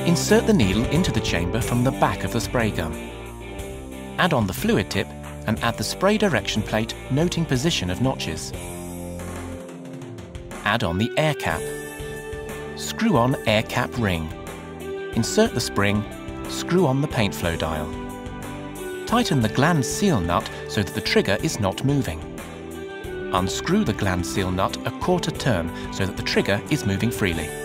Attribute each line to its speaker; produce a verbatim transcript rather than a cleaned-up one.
Speaker 1: Insert the needle into the chamber from the back of the spray gun. Add on the fluid tip and add the spray direction plate noting position of notches. Add on the air cap. Screw on air cap ring. Insert the spring, screw on the paint flow dial. Tighten the gland seal nut so that the trigger is not moving. Unscrew the gland seal nut a quarter turn so that the trigger is moving freely.